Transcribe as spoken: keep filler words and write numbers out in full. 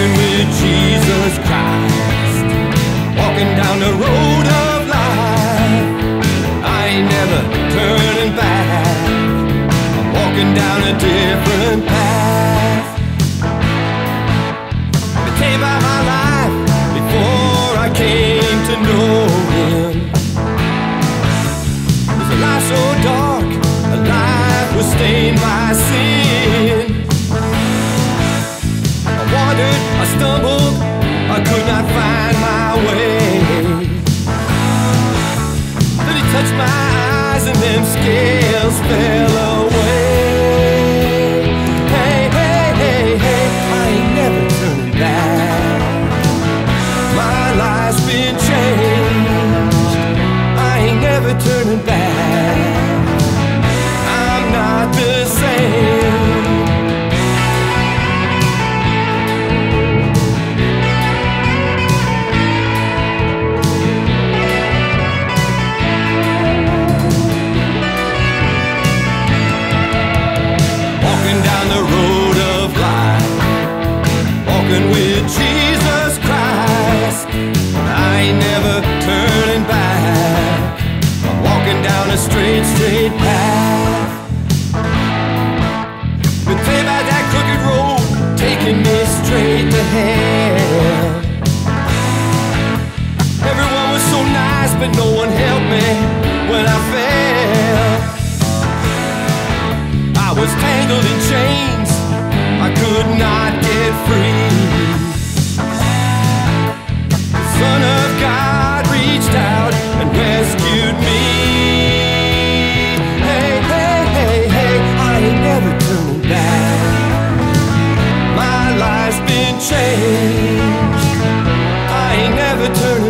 walking with Jesus Christ, walking down the road of life. I ain't never turning back, I'm walking down a different path. Let me tell you about my life before I came to know Him. There's a life so dark, a life was stained by sin. I wandered, I stumbled, I could not find my way. Then He touched my eyes and them scales fell away. Hey, hey, hey, hey, I ain't never turning back. My life's been changed, I ain't never turning back. I'm not the same. Walking with Jesus Christ, I ain't never turning back. I'm walking down a straight, straight path. But tell about that crooked road taking me straight to hell. Everyone was so nice, but no one helped me when I fell. I was tangled in chains, I could not get free. The Son of God reached out and rescued me. Hey, hey, hey, hey, I ain't never turning back. My life's been changed, I ain't never turning back.